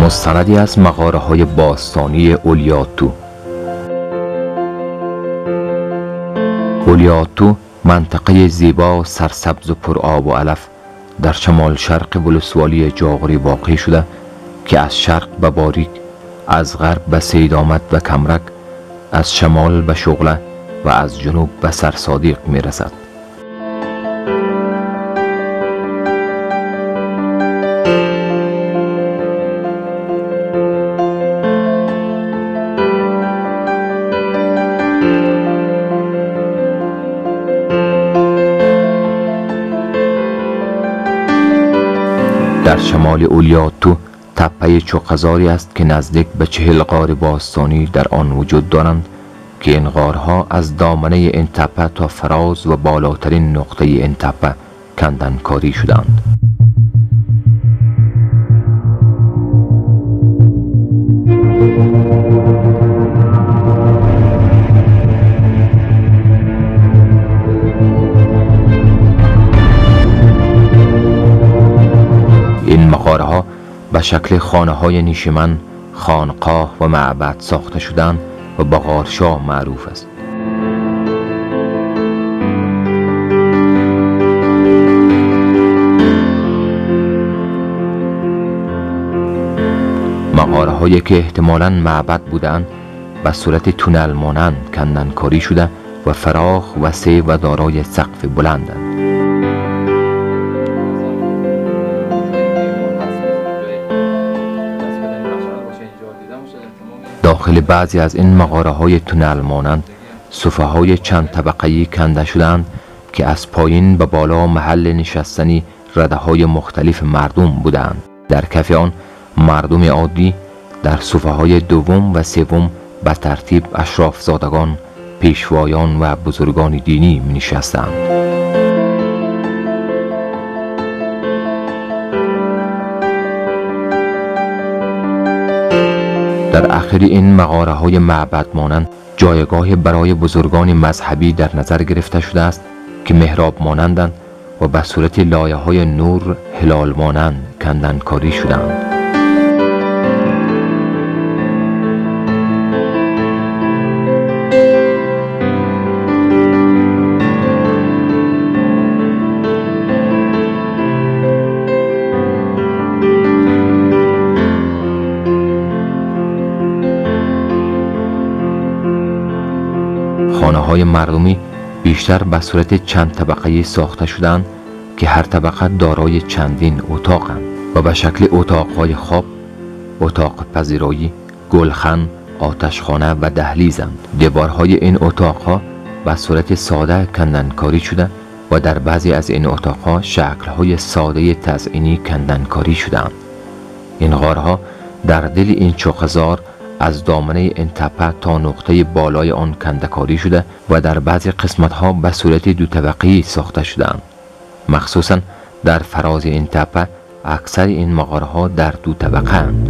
مستندی از مغاره‌های باستانی اولیاءالطور. اولیاءالطور منطقه زیبا، سرسبز و پرآب و علف در شمال شرق ولسوالی جاغوری واقع شده که از شرق به باریک، از غرب به سیدآمد و کمرک، از شمال به شغله و از جنوب به سرصادیق می رسد. در شمال اولیاءالطور تپه چوقزاری است که نزدیک به 40 غار باستانی در آن وجود دارند که این غارها از دامنه این تپه تا فراز و بالاترین نقطه این تپه کندنکاری شدند. این مغاره‌ها به شکل خانه‌های نیشمن، خانقاه و معبد ساخته شدند و به غارشاه معروف است. مغاره‌هایی که احتمالاً معبد بودند به صورت تونل مانند کندنکاری شده و فراخ، وسیع و دارای سقف بلندند. داخل بعضی از این مغاره‌های تونل مانند صفحه‌های چند طبقه‌ای کنده شدند که از پایین به بالا محل نشستنی رده‌های مختلف مردم بودند. در کف آن مردم عادی، در صفحه‌های دوم و سوم به ترتیب اشرافزادگان، پیشوایان و بزرگان دینی می‌نشستند. در آخر این مغاره‌های معبد مانند جایگاه برای بزرگان مذهبی در نظر گرفته شده است که محراب مانندند و به صورت لایه‌های نور هلال مانند کندنکاری شدند. خانه‌های مردمی بیشتر به صورت چند طبقه‌ای ساخته شدند که هر طبقه دارای چندین اتاقند و به شکل اتاق‌های خواب، اتاق پذیرایی، گلخن، آتشخانه و دهلیزند. دیوارهای این اتاق‌ها به صورت ساده کندنکاری شده و در بعضی از این اتاق‌ها شکل‌های ساده تزئینی کندنکاری شدند. این غارها در دل این چوقزار از دامنه این تپه تا نقطه بالای آن کندکاری شده و در بعضی قسمت‌ها به صورت دو طبقه‌ای ساخته شدند. مخصوصاً در فراز این تپه اکثر این مغاره‌ها در دو طبقه اند.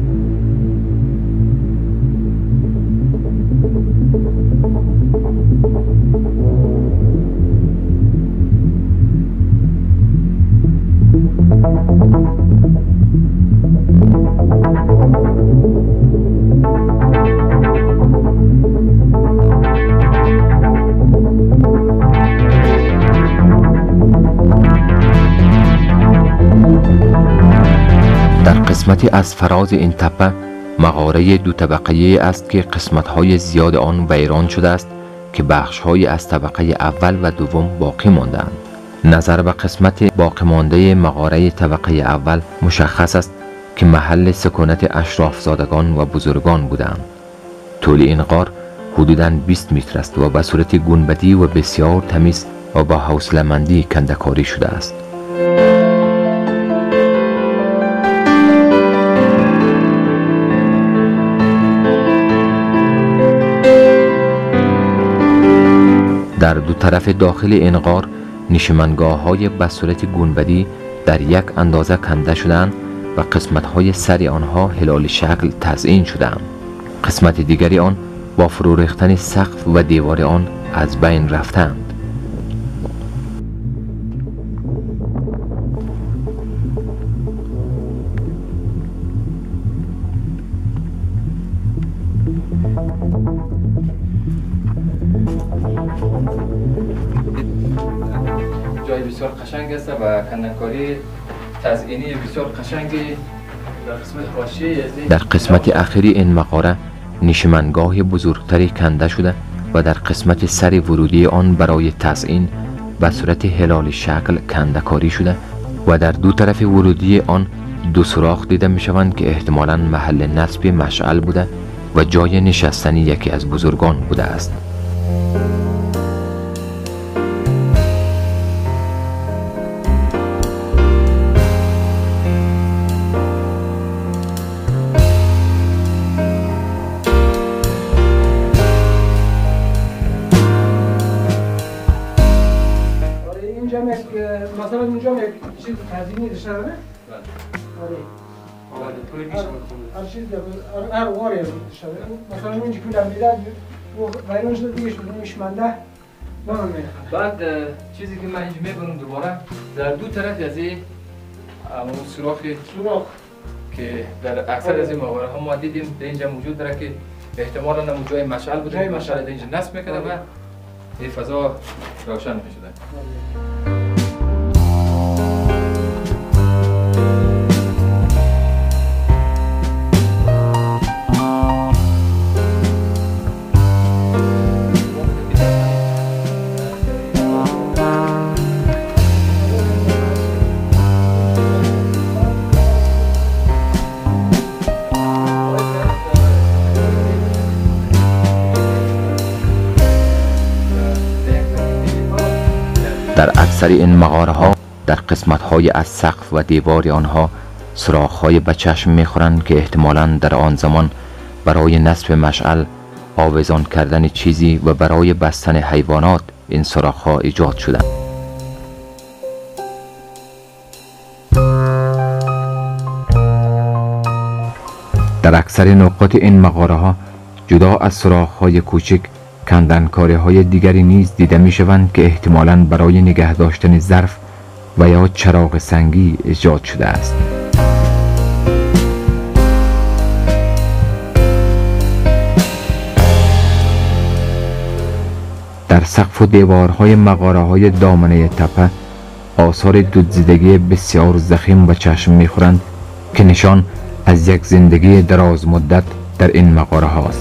قسمتی از فراز این تپه مغاره دو طبقه‌ای است که قسمت‌های زیاد آن ویران شده است که بخش‌های از طبقه اول و دوم باقی ماندند. نظر به قسمت باقی مانده مغاره طبقه اول مشخص است که محل سکونت اشرافزادگان و بزرگان بودند. طول این غار حدوداً 20 متر است و به صورت گنبدی و بسیار تمیز و با حوصله‌مندی کندکاری شده است. در دو طرف داخل این غار نشیمنگاه‌های به صورت گنبدی در یک اندازه کنده شدند و قسمت‌های سر آنها هلال شکل تزئین شدند. قسمت دیگری آن با فرو ریختن سقف و دیوار آن از بین رفتند. جای بسیار قشنگ است و کندنکاری تزئینی بسیار قشنگی در قسمت حاشیه است. در قسمت اخیری این مغاره نشیمنگاه بزرگتری کنده شده و در قسمت سر ورودی آن برای تزئین به صورت هلال شکل کنده کاری شده و در دو طرف ورودی آن دو سوراخ دیده می شوند که احتمالاً محل نصب مشعل بوده و جای نشستن یکی از بزرگان بوده است. مثلا اینجا یک چیز تزیینی داشته داره؟ هر چیز هر واری داشته داره. مثلا اینجا که میده و غیرونش دیگه شده میشمنده بعد چیزی که من اینجا میبینم دوباره در دو طرف از این سوراخ که در اکثر از این مغاره ها ما دیدیم در اینجا موجود داره که احتمالاً هم جای مشعل بوده، مشعل در اینجا نصب میکنه و این فضا روشن میشده. در اکثر این مغاره ها در قسمت های از سقف و دیوار آنها سوراخ های به چشم میخورند که احتمالاً در آن زمان برای نصب مشعل، آویزان کردن چیزی و برای بستن حیوانات این سوراخ ها ایجاد شدند. در اکثر نقاط این مغاره ها جدا از سوراخ های کوچک کندنکاری های دیگری نیز دیده می شوند که احتمالاً برای نگه داشتن ظرف و یا چراغ سنگی ایجاد شده است. در سقف و دیوارهای مغاره های دامنه تپه آثار دزدیدگی بسیار ضخیم به چشم می خورند که نشان از یک زندگی دراز مدت در این مغاره هاست.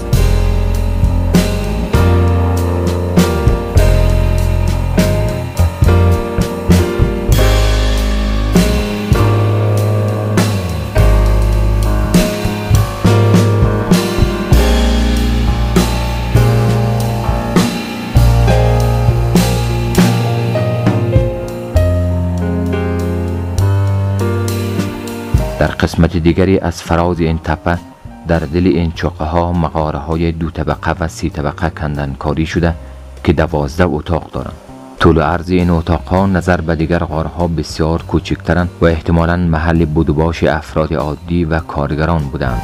در قسمت دیگری از فراز این تپه در دل این چوقه ها مغاره های 2 طبقه و 3 طبقه کندنکاری شده که 12 اتاق دارند. طول و عرض این اتاق ها نظر به دیگر غاره ها بسیار کوچکترند و احتمالاً محل بدوباش افراد عادی و کارگران بودند.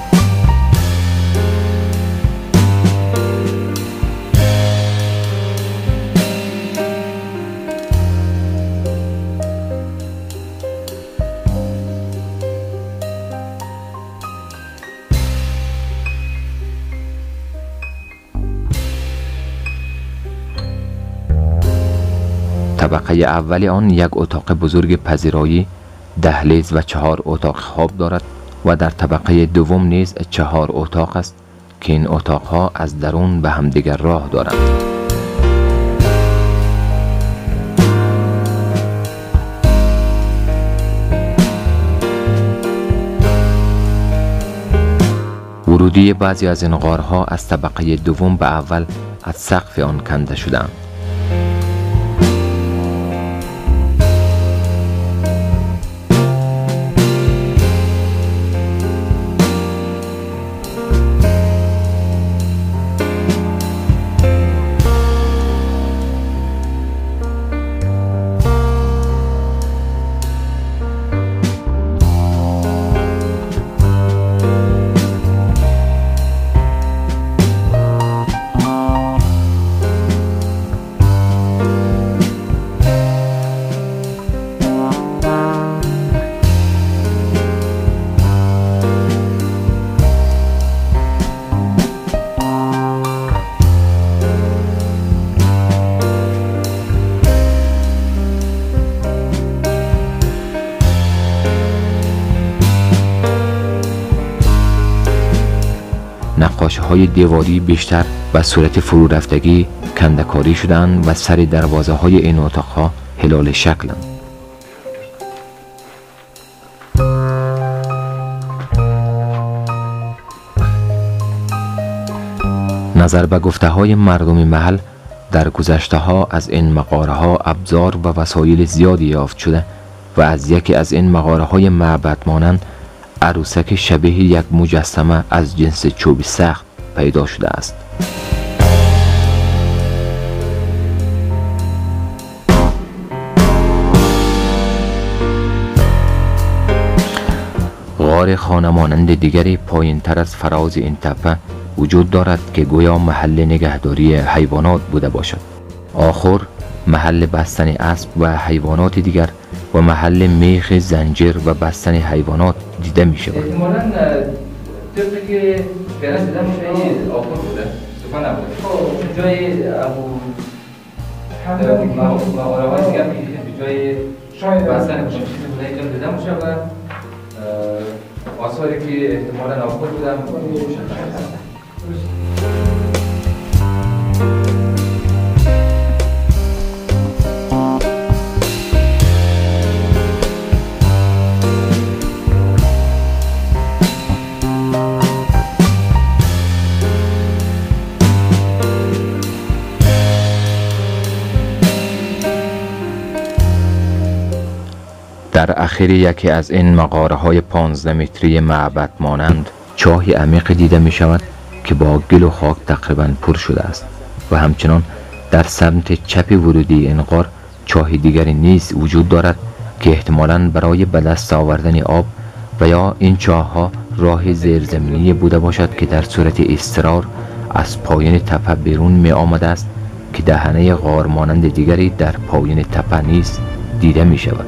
طبقه اول آن یک اتاق بزرگ پذیرایی، دهلیز و 4 اتاق خواب دارد و در طبقه دوم نیز 4 اتاق است که این اتاقها از درون به همدیگر راه دارند. ورودی بعضی از این غارها از طبقه دوم به اول از سقف آن کنده شدند. نقشه های دیواری بیشتر به صورت فرو رفتگی کندکاری شدند و سر دروازه های این اتاقها هلال شکلند. نظر به گفته های مردم محل، در گذشته ها از این مغاره ها ابزار و وسایل زیادی یافت شده و از یکی از این مغاره های معبد مانند عروسک شبیه یک مجسمه از جنس چوب سخت پیدا شده است. غار خانه مانند دیگری پایین تر از فراز این تپه وجود دارد که گویا محل نگهداری حیوانات بوده باشد. آخر محل بستن اسب و حیوانات دیگر و محل میخ زنجیر و بستن حیوانات دیده می شود. احتمالاً طبقی که فعلا دیده میشه این آخر بوده، سفن نبوده. جای مغاره های دیگر میشه جای بستن چیزی بوده اینجا دیده میشه و آثاری که احتمالاً آخر بودن در اخیر یکی از این مغاره های 15 متری معبد مانند چاهی عمیق دیده می شود که با گل و خاک تقریبا پر شده است و همچنان در سمت چپ ورودی این غار چاه دیگری نیز وجود دارد که احتمالاً برای به دست آوردن آب و یا این چاه ها راه زیرزمینی بوده باشد که در صورت اضطرار از پایین تپه بیرون می آمده است که دهنه غار مانند دیگری در پایین تپه نیز دیده می شود.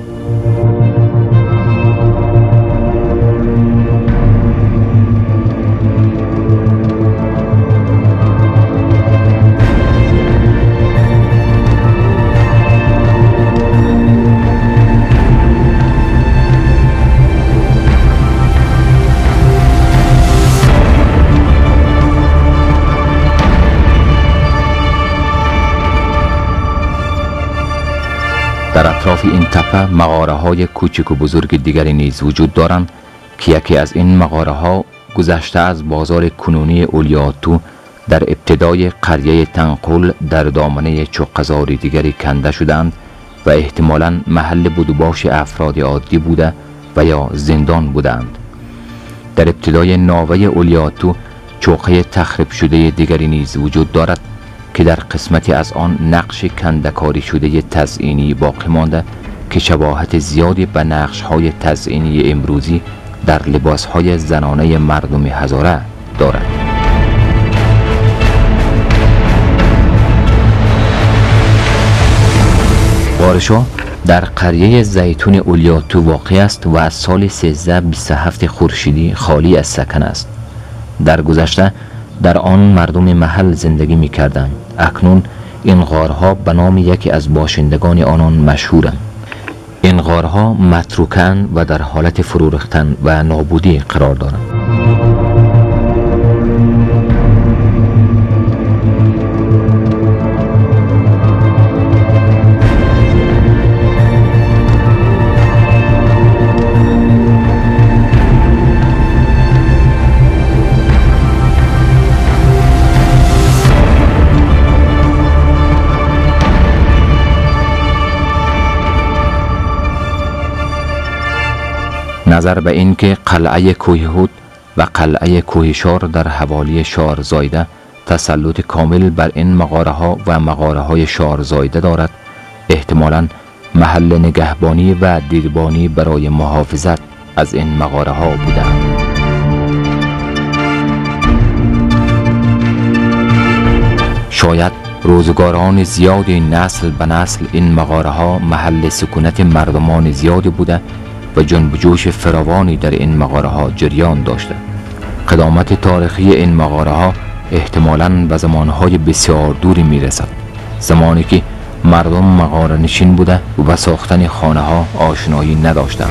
در اطراف این تپه مغاره های کوچک و بزرگ دیگری نیز وجود دارند که یکی از این مغاره ها گذشته از بازار کنونی اولیاتو در ابتدای قریه تنقل در دامنه چوقزار دیگری کنده شدند و احتمالاً محل بدوباش افراد عادی بوده و یا زندان بودند. در ابتدای ناوه اولیاتو چوقه تخریب شده دیگری نیز وجود دارد که در قسمتی از آن نقش کندکاری شده تزئینی باقی مانده که شباهت زیادی به نقش‌های تزئینی امروزی در لباس‌های زنانه مردم هزاره دارد. غارشا در قریه زیتون اولیاتو واقع است و از سال 1327 خورشیدی خالی از سکن است. در گذشته در آن مردم محل زندگی می کردند. اکنون این غارها به نام یکی از باشندگان آنان مشهورند. این غارها متروکن و در حالت فرو ریختن و نابودی قرار دارند. نظر به این که قلعه کوههود و قلعه کوهشار در حوالی شارزایده تسلط کامل بر این مغاره ها و مغاره های شارزایده دارد، احتمالاً محل نگهبانی و دیربانی برای محافظت از این مغاره ها بودند. شاید روزگاران زیادی نسل به نسل این مغاره ها محل سکونت مردمان زیادی بوده و جنب و جوش فراوانی در این مغاره ها جریان داشته. قدامت تاریخی این مغاره ها احتمالاً به زمانهای بسیار دوری می رسد، زمانی که مردم مغاره نشین بوده و ساختن خانه ها آشنایی نداشتند.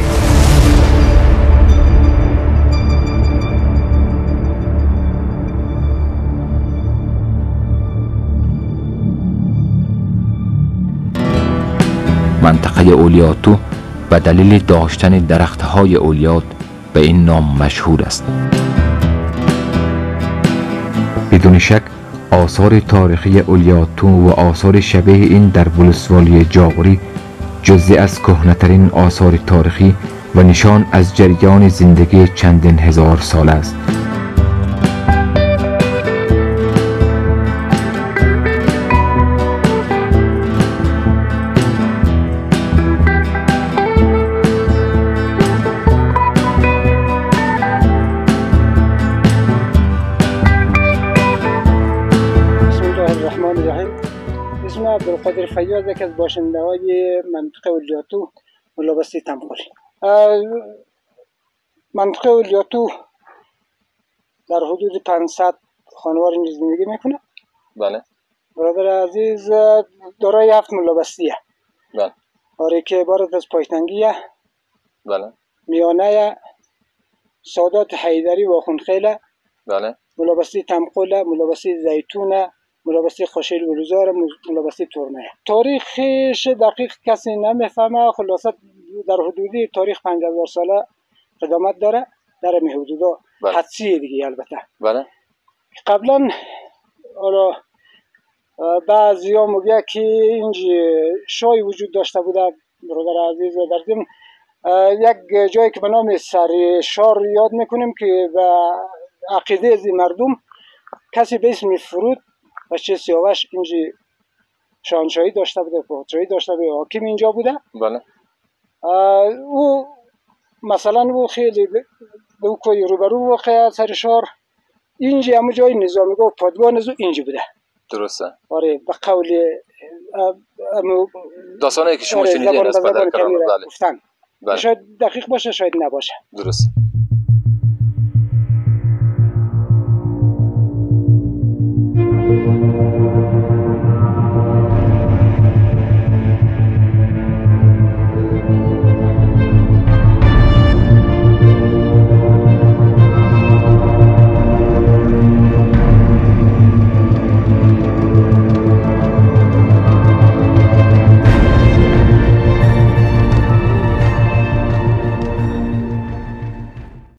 منطقه اولیاتو به دلیل داشتن درختهای اولیات به این نام مشهور است. بدون شک آثار تاریخی اولیاتو و آثار شبیه این در ولسوالی جاغوری جزئی از کهنه‌ترین آثار تاریخی و نشان از جریان زندگی چندین هزار سال است. اسم عبدالقادر فیاض، یک از باشنده های منطقه اولیاتو ملابسی تمخوری. منطقه اولیاتو در حدود 500 خانوار اینجا زندگی میکنه. بله. برادر عزیز دارای 7 ملابسیه. بله. آره که عبارت از پایتنگیه. بله. میانه سادات حیدری و خونخیله. بله. ملابسی تمقله، ملابسی زیتونه، ملابسی خوشیل ولوزار، ملابسی تورمه. تاریخش دقیق کسی نمیفهمه. خلاصه در حدودی تاریخ 5000 ساله قدامت داره در این حدودا. بله. حدسیه دیگه البته. بله. قبلا بعضیا میگه که اینجا شای وجود داشته بوده برادر عزیز. در ضمن یک جایی که به نام سر شار یاد میکنیم که به عقیده از مردم کسی به اسم فرود بچه سیاوش اینجا شاهنشاهی داشته بوده، پادشاهی داشته بوده، حاکم اینجا بوده. بله. او مثلا او خیلی دو کوی روبرو واقعا سر شار اینجا همه جای نظامیگاه و پادگاه نزو اینجا بوده. درسته. آره به قول داستانی که شما شنیدین از پدر کرام. بله. گفتن. بله. شاید دقیق باشه شاید نباشه. درست.